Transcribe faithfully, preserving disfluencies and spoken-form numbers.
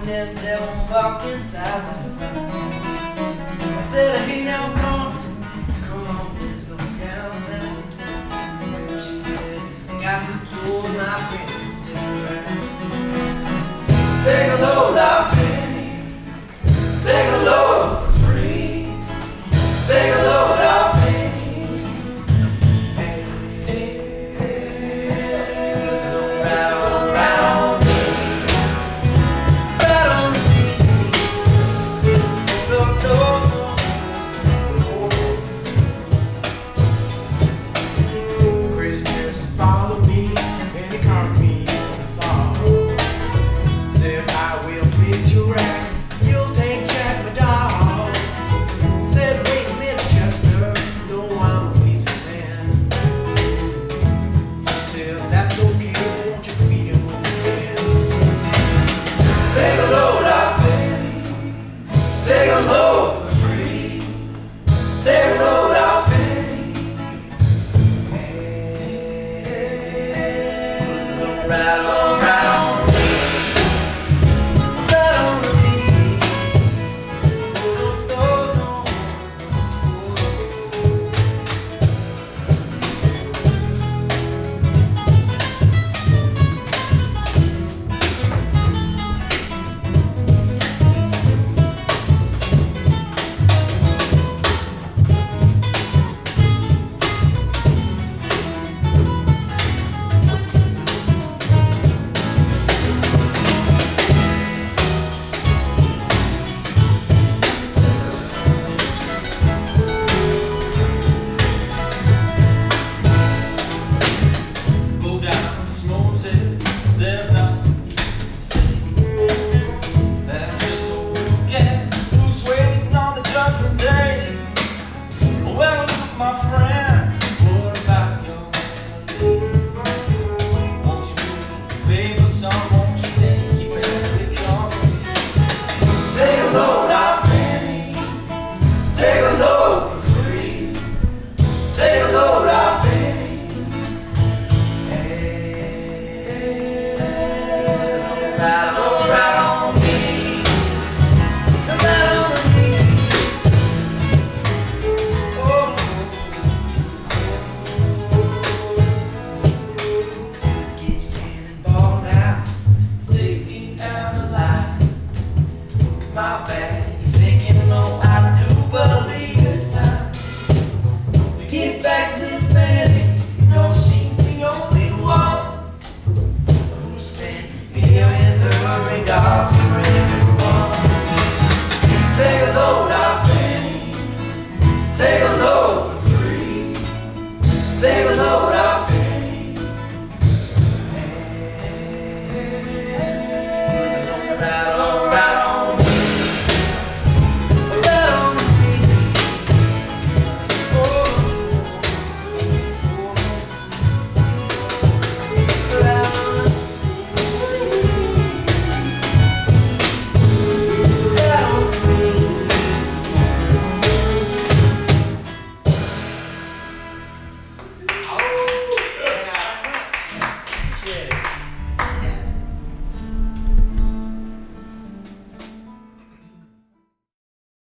and them walking side by side. I said, hey now, come on, come on, let's go downtown. She said, got to pull my friends to the ground. Take a load off Fanny, take a load for free, take a load off Fanny. Hey, hey, hey, don't ride on, ride on me, ride on me. No, no, no. Crazy just follow me, and he caught me in the fall. Said I will fix your rack, you'll take Jack my dog. Said wait a minute, Chester, no I'm a peaceful man. He said that's okay, won't you feed him when you can. Take a load off Fanny, take a load for free, take a load off Fanny. Hey, hey, hey, ride on.